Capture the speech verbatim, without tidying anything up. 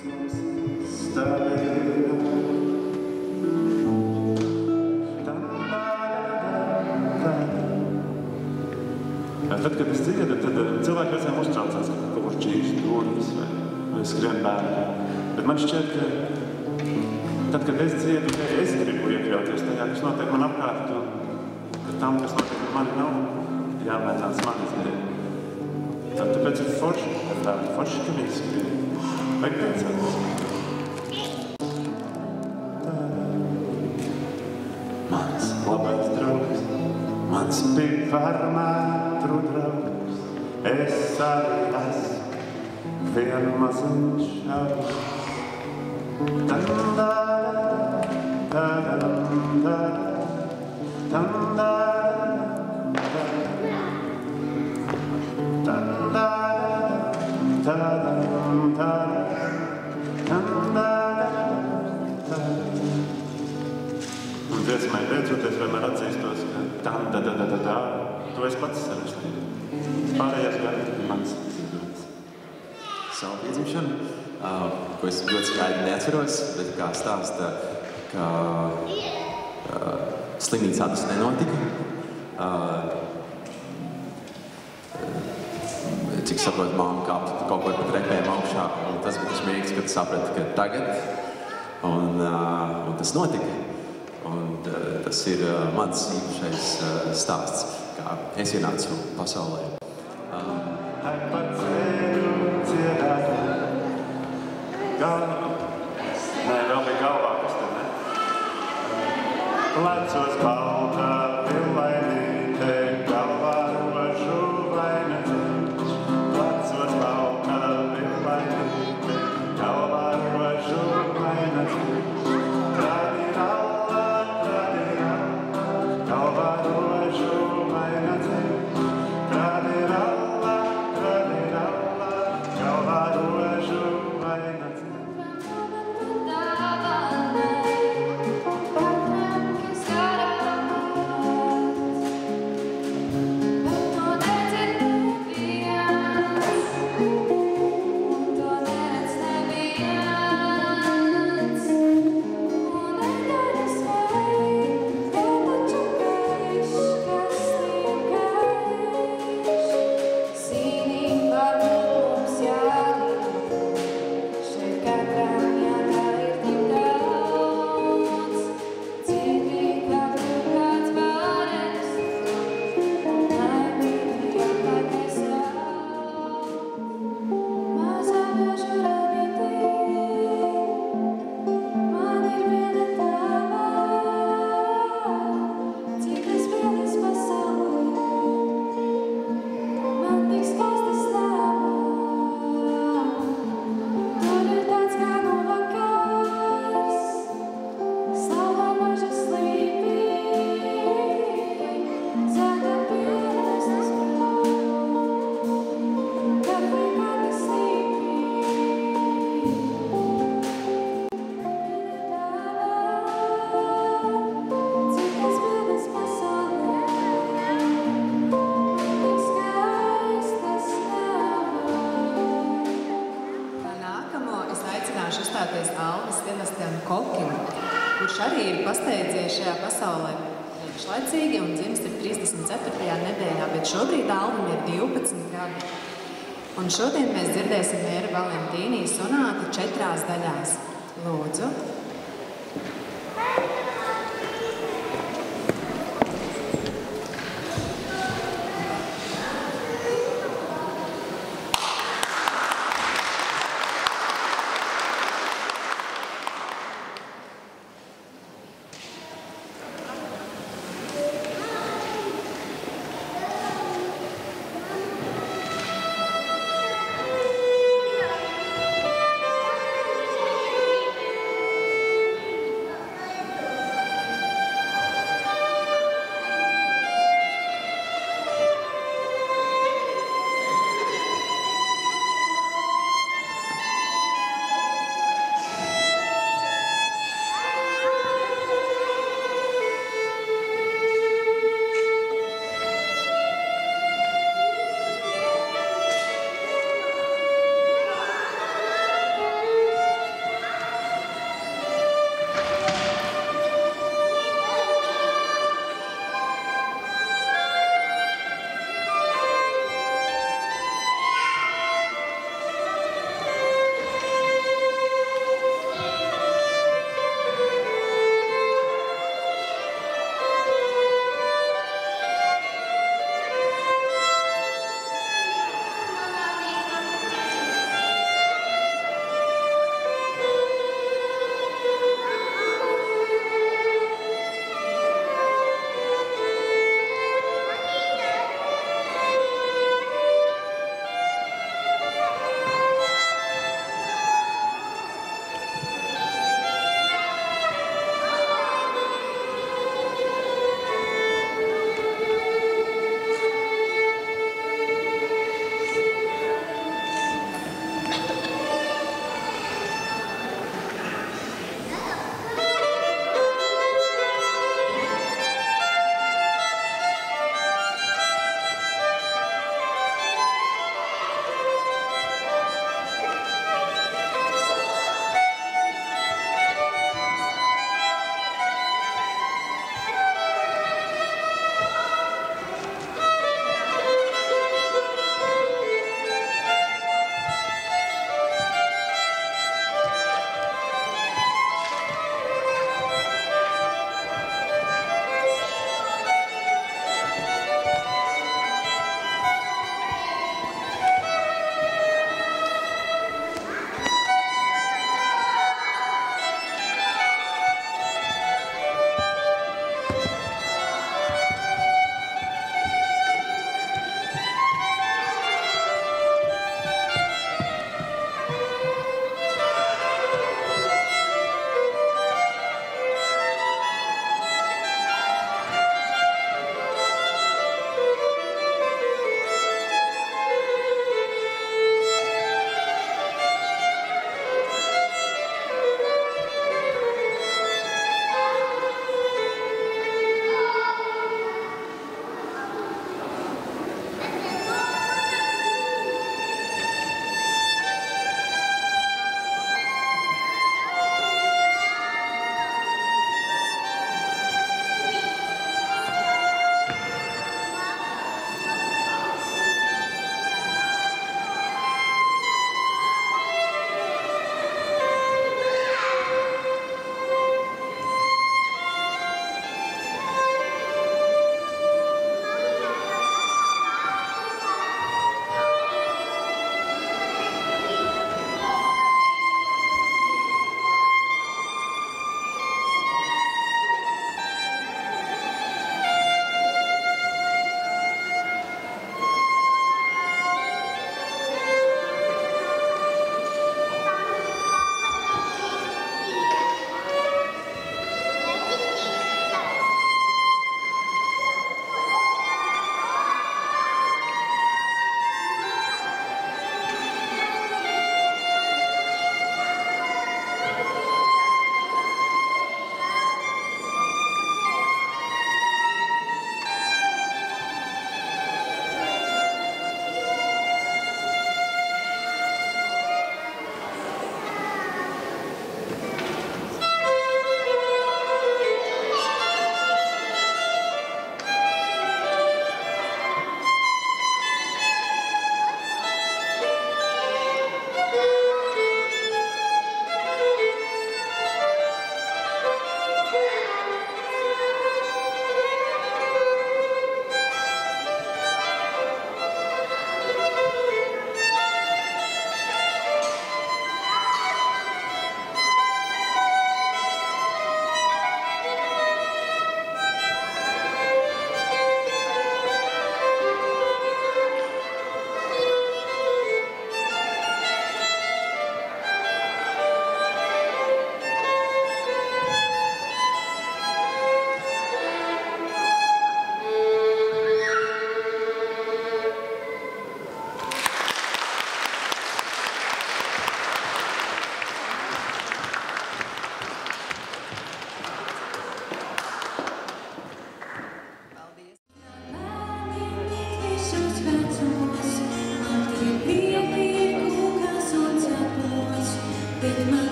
Tad, kad es dziedu, tad cilvēki reizēm uztraucās, ka kaut kur čīkst durvis vai, vai skrien bērni. Bet man šķiet, ka tad, kad es dziedu, es gribu iekļauties tajā, kas notiek man apkārt, un ka tam, kas notiek ar mani, nav jāmēģinās man izdarīt. Tad, tāpēc ir forši, ar bērni forši, ka viņi skrien. Vajag priecāties. Mans labais draugs, mans piparmētru draugs, es arī esmu vien maziņš šaus. Tandā, tadam, tandā, tandā, tadam, tandā, un dziesmai beidzoties vienmēr atzīstos, ka tam, da, da, da, da, da, to es pats sarakstīju. Pārējās gadi ir mans dzīvots. Savu piedzimšanu, uh, ko es ļoti skaidri neatceros, bet kā stāsta, ka uh, slimnīca atras nenotika. Uh, cik saprotu, māma kāpta kaut kur pat repēm augšā, un tas bija tas mīgs, kad sapratu, ka tagad, un, uh, un tas notika. Un uh, tas ir uh, mans īpašais uh, stāsts, kā es ienācu pasaulē. Um, Ai pats eju dziedāt, galvā, nē, vēl bija galvā, kas te ne? Plecos balta villainīte, galvā rožu vainadziņš. Plecos balta villainīte, galvā rožu vainadziņš. Kurš arī ir pasteidzies šajā pasaulē priekšlaicīgi un dzimst ir trīsdesmit ceturtajā nedēļā, bet šobrīd Alvim ir divpadsmit gadi. Un šodien mēs dzirdēsim Mēra Valentīnī sonāti četrās daļās. Lūdzu.